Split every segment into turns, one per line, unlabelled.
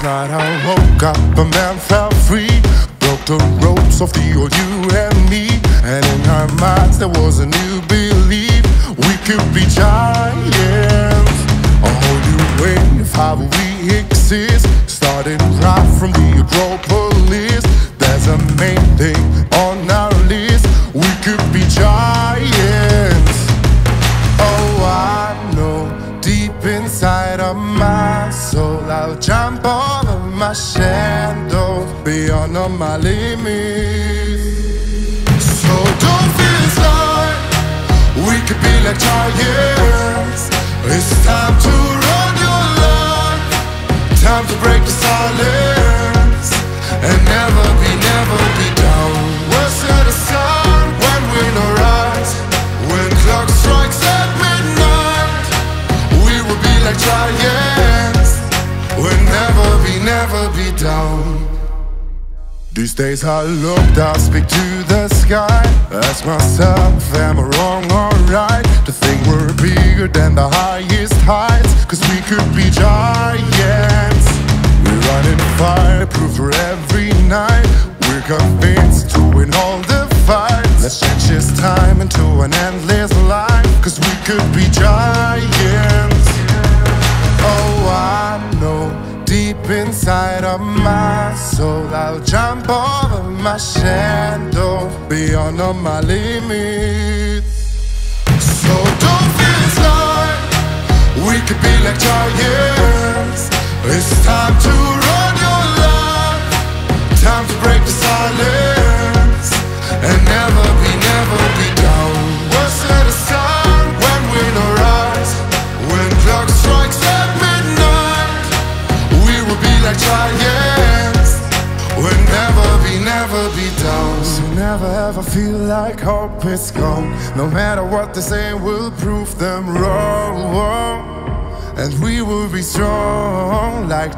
Last night I woke up, a man felt free, broke the ropes of the old you and me. And in our minds there was a new belief we could be giants. A whole new way of how we exist, starting right from the Acropolis. There's a main thing on our list, we could be giants. Oh, I know deep inside of my soul I'll jump over my shadow, beyond all my limits. So don't feel like we could be like giants. It's time to run your life, time to break the silence, and never be down. We'll set a sun when we know rise. When clock strikes at midnight, we will be like giants. We'll never be down. These days I look down, speak to the sky, ask myself, am I wrong or right to think we're bigger than the highest heights? Cause we could be giants. We're running fire, proof for every night. We're convinced to win all the fights. Let's change this time into an endless life, cause we could be giants. Oh, I know deep inside of my soul I'll jump over my shadow, beyond all my limits. So don't feel like we could be like giants. It's time to run your life, time to break the silence, and never be down. We'll set a sun when we know rise. When clock strikes at midnight, we will be like giants. We'll never be down. So never ever feel like hope is gone. No matter what they say, we'll prove them wrong. And we will be strong like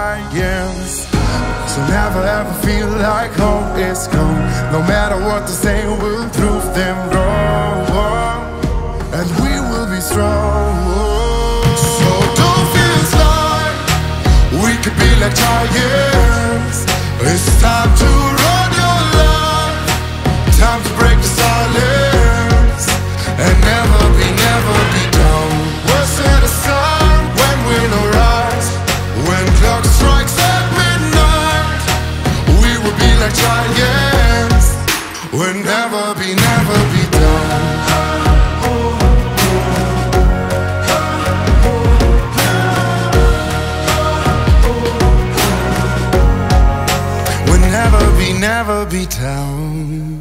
giants. So never ever feel like hope is gone. No matter what they say, we'll prove them wrong. And we will be strong. So don't feel like we could be like giants. It's time to run your life, time to break the silence, and never be down. We'll set a sun when we know rise. When clock strikes at midnight, we will be like giants. We'll never be down. Never be down.